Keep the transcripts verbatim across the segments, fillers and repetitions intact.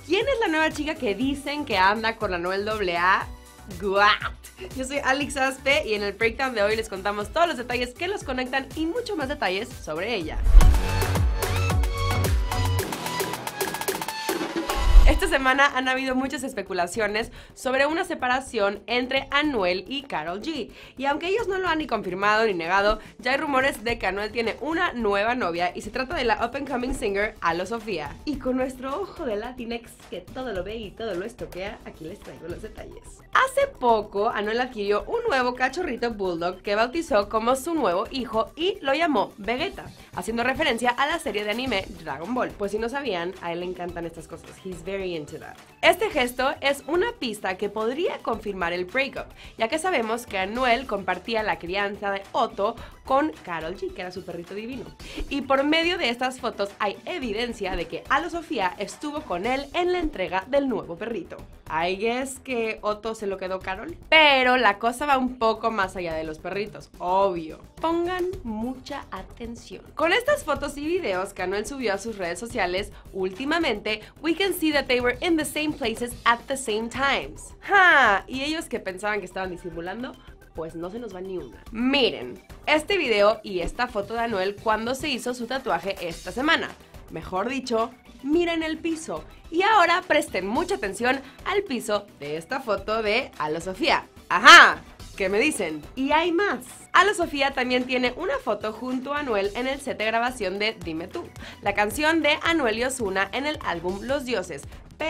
¿Quién es la nueva chica que dicen que anda con Anuel doble A? What? Yo soy Alex Aspe y en el breakdown de hoy les contamos todos los detalles que los conectan y mucho más detalles sobre ella. Esta semana han habido muchas especulaciones sobre una separación entre Anuel y Karol G. Y aunque ellos no lo han ni confirmado ni negado, ya hay rumores de que Anuel tiene una nueva novia y se trata de la up and coming singer Alo Sofía. Y con nuestro ojo de Latinx que todo lo ve y todo lo estoquea, aquí les traigo los detalles. Hace poco, Anuel adquirió un nuevo cachorrito bulldog que bautizó como su nuevo hijo y lo llamó Vegeta, haciendo referencia a la serie de anime Dragon Ball. Pues si no sabían, a él le encantan estas cosas. He's very into that. Este gesto es una pista que podría confirmar el breakup, ya que sabemos que Anuel compartía la crianza de Otto con Karol G, que era su perrito divino. Y por medio de estas fotos hay evidencia de que Alo Sofía estuvo con él en la entrega del nuevo perrito. I guess que Otto se lo quedó Karol. Pero la cosa va un poco más allá de los perritos, obvio. Pongan mucha atención. Con estas fotos y videos que Anuel subió a sus redes sociales últimamente, we can see that they were in the same places at the same times. ¡Ja! Y ellos que pensaban que estaban disimulando, pues no se nos va ni una. Miren, este video y esta foto de Anuel cuando se hizo su tatuaje esta semana. Mejor dicho, miren el piso. Y ahora presten mucha atención al piso de esta foto de Alo Sofía. ¡Ajá! ¿Qué me dicen? Y hay más. Alo Sofía también tiene una foto junto a Anuel en el set de grabación de Dime Tú, la canción de Anuel y Ozuna en el álbum Los Dioses.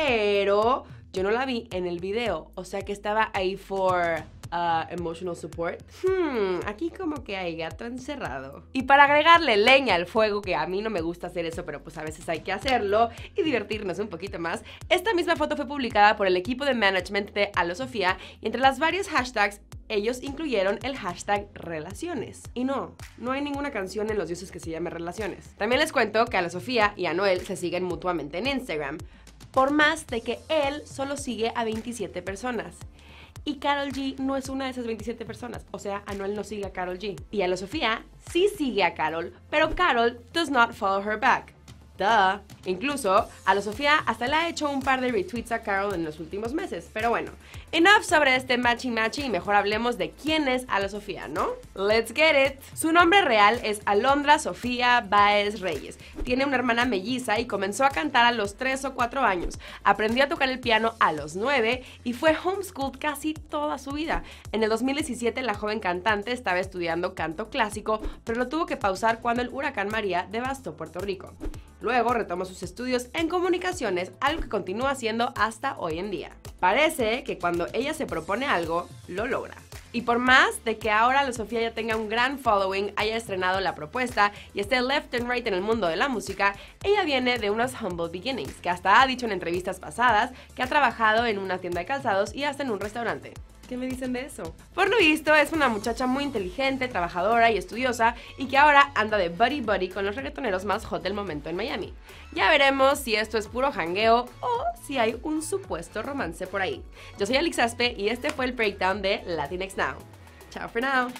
Pero yo no la vi en el video, o sea que estaba ahí for Uh, emotional support. Hmm, aquí como que hay gato encerrado. Y para agregarle leña al fuego, que a mí no me gusta hacer eso, pero pues a veces hay que hacerlo y divertirnos un poquito más, esta misma foto fue publicada por el equipo de management de Alo Sofía y entre las varios hashtags ellos incluyeron el hashtag relaciones. Y no, no hay ninguna canción en Los Dioses que se llame relaciones. También les cuento que Alo Sofía y Anuel se siguen mutuamente en Instagram, por más de que él solo sigue a veintisiete personas. Y Karol G no es una de esas veintisiete personas, o sea, Anuel no sigue a Karol G. Y Alo Sofía sí sigue a Karol, pero Karol does not follow her back. Duh. Incluso, Alo Sofía hasta le ha hecho un par de retweets a Karol en los últimos meses. Pero bueno, enough sobre este matchy matchy y mejor hablemos de quién es Alo Sofía, ¿no? Let's get it. Su nombre real es Alondra Sofía Báez Reyes. Tiene una hermana melliza y comenzó a cantar a los tres o cuatro años. Aprendió a tocar el piano a los nueve y fue homeschooled casi toda su vida. En el dos mil diecisiete la joven cantante estaba estudiando canto clásico, pero lo tuvo que pausar cuando el huracán María devastó Puerto Rico. Luego retomó sus estudios en comunicaciones, algo que continúa haciendo hasta hoy en día. Parece que cuando ella se propone algo, lo logra. Y por más de que ahora Alo Sofía ya tenga un gran following, haya estrenado la propuesta y esté left and right en el mundo de la música, ella viene de unos humble beginnings, que hasta ha dicho en entrevistas pasadas que ha trabajado en una tienda de calzados y hasta en un restaurante. ¿Qué me dicen de eso? Por lo visto, es una muchacha muy inteligente, trabajadora y estudiosa y que ahora anda de buddy buddy con los reggaetoneros más hot del momento en Miami. Ya veremos si esto es puro jangueo o si hay un supuesto romance por ahí. Yo soy Alex Aspe y este fue el breakdown de Latinx Now. Ciao for now.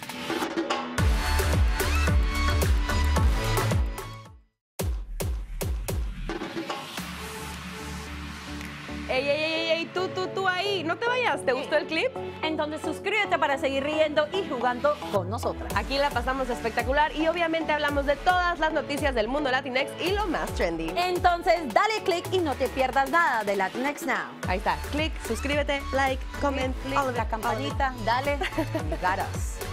Ey, ey, ey, ey, tú, tú, tú ahí, no te vayas, ¿te gustó el clip? Entonces suscríbete para seguir riendo y jugando con nosotras. Aquí la pasamos espectacular y obviamente hablamos de todas las noticias del mundo Latinx y lo más trendy. Entonces dale click y no te pierdas nada de Latinx Now. Ahí está, click, suscríbete, like, comment, click, la campanita, dale, y got us.